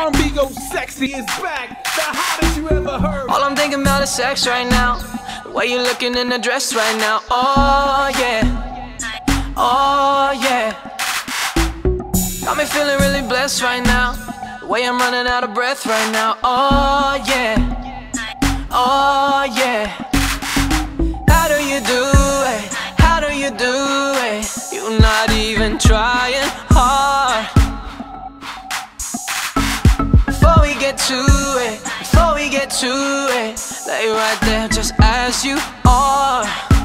R&B Go Sexy is back, the hottest you ever heard. All I'm thinking about is sex right now. The way you're looking in the dress right now. Oh yeah, oh yeah. Got me feeling really blessed right now. The way I'm running out of breath right now. Oh yeah, oh yeah. How do you do it? How do you do it? You're not even trying hard. Before we get to it, before we get to it, lay right there just as you are.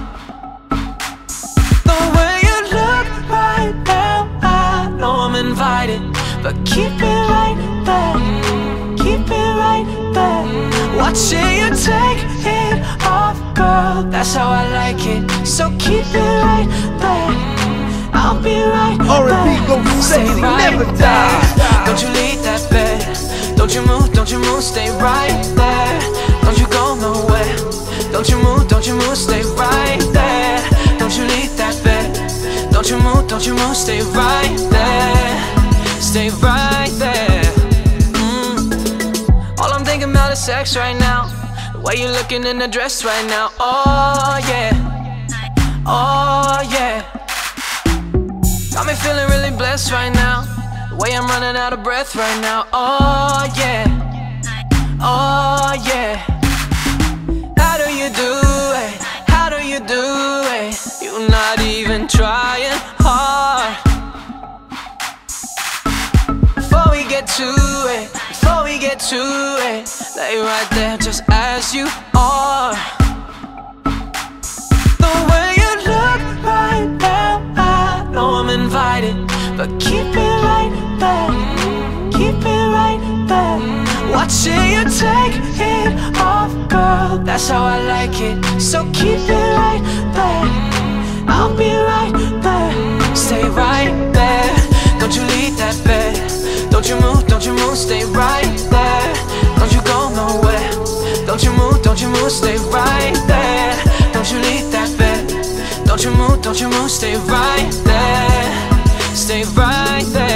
The way you look right now, I know I'm invited, but keep it right there, keep it right there. Watching you take it off, girl, that's how I like it. So keep it right there, I'll be right there. R&B Go Sexy, never die. Don't you leave that bed, don't you move, stay right there. Don't you go nowhere, don't you move, stay right there. Don't you leave that bed, don't you move, stay right there. Stay right there. All I'm thinking about is sex right now. The way you're looking in the dress right now. Oh yeah, oh yeah. Got me feeling really blessed right now. The way I'm running out of breath right now. Oh yeah, oh yeah. How do you do it? How do you do it? You're not even trying hard. Before we get to it, before we get to it, lay right there just as you are. The way you look right now, I know I'm invited, but keep it right there, keep it right there. Watching you take it off, girl, that's how I like it. So keep it right there, I'll be right there. Stay right there, don't you leave that bed. Don't you move, stay right there. Don't you go nowhere, don't you move, stay right there. Don't you leave that bed, don't you move, stay right there. Stay right there.